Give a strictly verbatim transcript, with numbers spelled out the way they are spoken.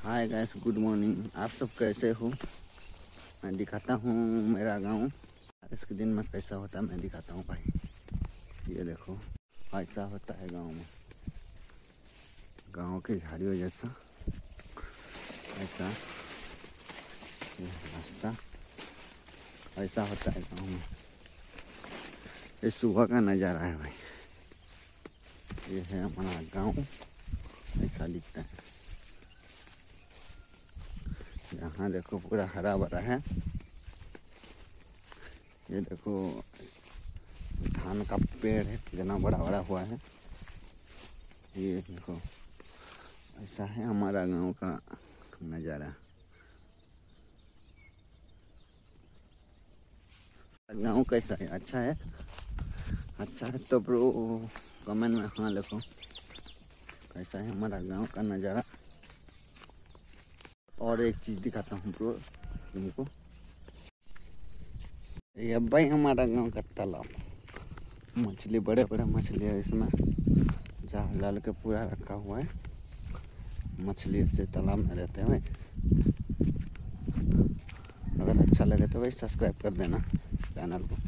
Hi guys, good morning. आप सब कैसे हो? मैं दिखाता हूँ मेरा गांव। बारिश के दिन में कैसा होता है मैं दिखाता हूँ भाई। ये देखो ऐसा होता है गांव में, गांव की झाड़ियों जैसा ऐसा ये रास्ता ऐसा होता है गांव में। ये सुबह का नज़ारा है भाई। ये है हमारा गांव, ऐसा दिखता है। यहाँ देखो पूरा हरा भरा है। ये देखो धान का पेड़ है, कितना बड़ा बड़ा हुआ है। ये देखो ऐसा है हमारा गांव का नज़ारा। गांव कैसा है? अच्छा है? अच्छा है तो ब्रो कमेंट में हाँ लिखो कैसा है हमारा गांव का नज़ारा। और एक चीज़ दिखाता हूँ ब्रो तुमको। ये भाई हमारा गांव का तालाब, मछली बड़े बड़े मछली है इसमें, जाल डाल के पूरा रखा हुआ है। मछली से तालाब में रहते हैं भाई। अगर अच्छा लगे तो भाई सब्सक्राइब कर देना चैनल को।